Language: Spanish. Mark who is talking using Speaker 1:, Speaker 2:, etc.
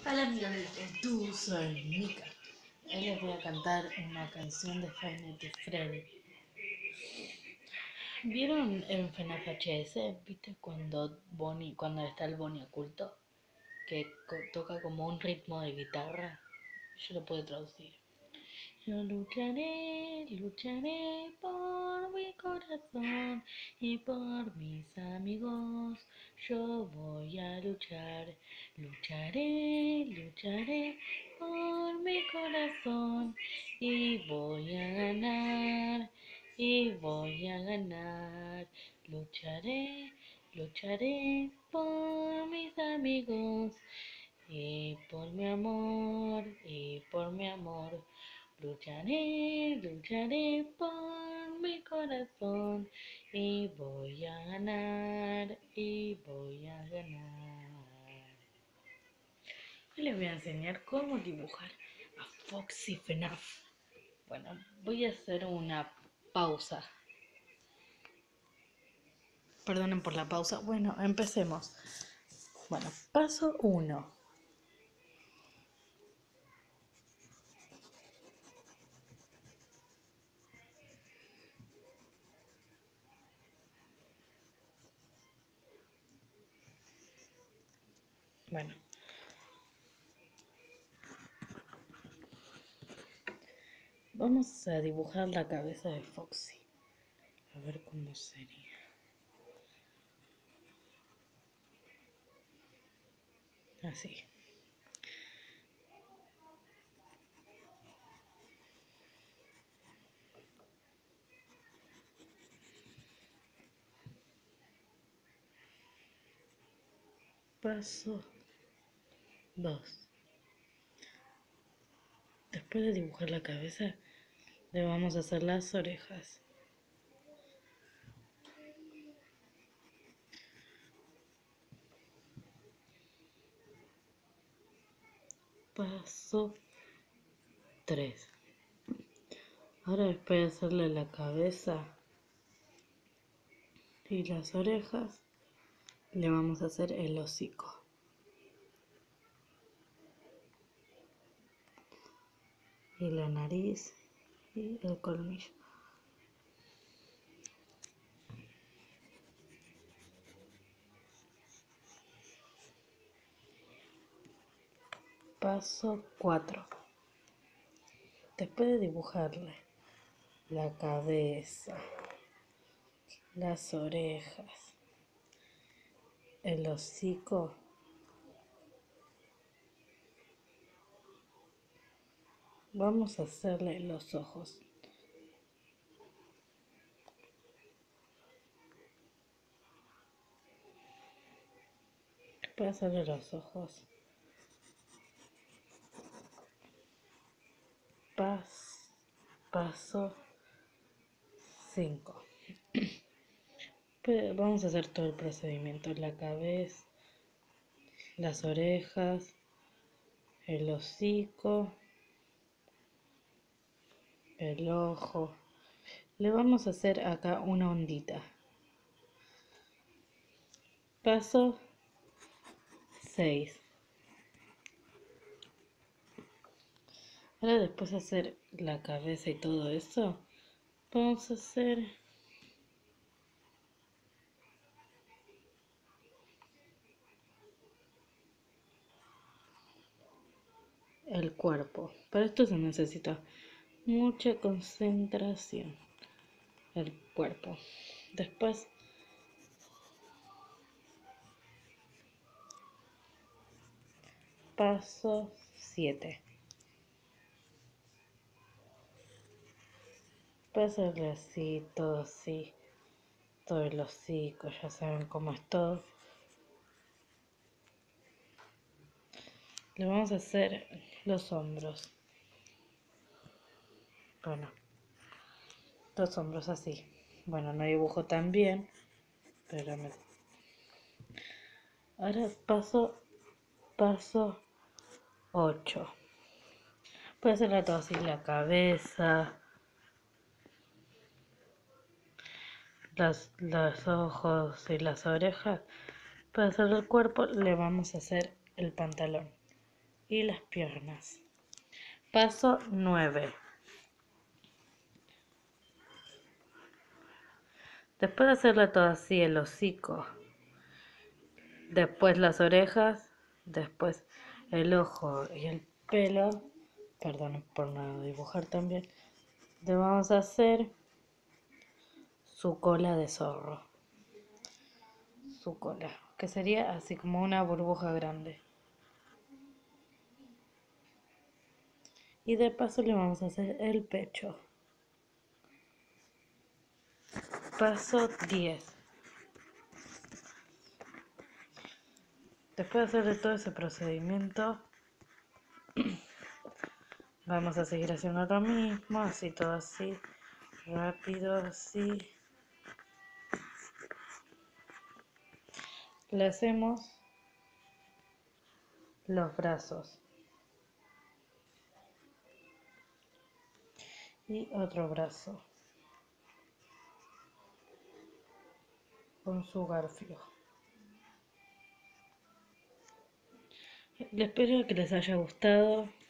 Speaker 1: Hola amigos del Tú, soy Mika. Hoy les voy a cantar una canción de Five Nights at Freddy. ¿Vieron en FNAF HS? ¿Viste cuando está el Bonnie oculto? Que toca como un ritmo de guitarra. Yo lo puedo traducir. Yo lucharé, lucharé por mi corazón y por mis amigos. Yo voy a luchar, lucharé, lucharé por mi corazón y voy a ganar, y voy a ganar. Lucharé, lucharé por mis amigos y por mi amor, y por mi amor. Lucharé, lucharé por mi corazón y voy a ganar, y voy a ganar. Hoy les voy a enseñar cómo dibujar a Foxy FNAF. Bueno, voy a hacer una pausa. Perdonen por la pausa. Bueno, empecemos. Bueno, paso 1. Bueno, vamos a dibujar la cabeza de Foxy. A ver cómo sería. Así. Paso 2. Después de dibujar la cabeza, le vamos a hacer las orejas. Paso 3. Ahora después de hacerle la cabeza y las orejas, le vamos a hacer el hocico. Y la nariz y el colmillo. Paso 4. Después de dibujarle la cabeza, las orejas, el hocico, vamos a hacerle los ojos. Después de hacerle los ojos, paso 5. Vamos a hacer todo el procedimiento: la cabeza, las orejas, el hocico, el ojo. Le vamos a hacer acá una ondita. Paso 6. Ahora, después de hacer la cabeza y todo eso, vamos a hacer el cuerpo. Para esto se necesita mucha concentración. El cuerpo. Después paso 7. Puede hacerle así, todo el hocico, ya saben cómo es todo. Le vamos a hacer los hombros. Bueno, los hombros así. Bueno, no dibujo tan bien, pero ahora paso 8. Puede hacerle todo así: la cabeza, los ojos y las orejas. Para hacer el cuerpo le vamos a hacer el pantalón. y las piernas. Paso 9. Después de hacerle todo así, el hocico, después las orejas, después el ojo y el pelo, perdón por no dibujar también, le vamos a hacer su cola de zorro, su cola, que sería así como una burbuja grande. Y de paso le vamos a hacer el pecho. Paso 10. Después de hacer todo ese procedimiento, vamos a seguir haciendo lo mismo, así todo así, rápido, así. Le hacemos los brazos. Y otro brazo. Con su garfio. Les espero que les haya gustado.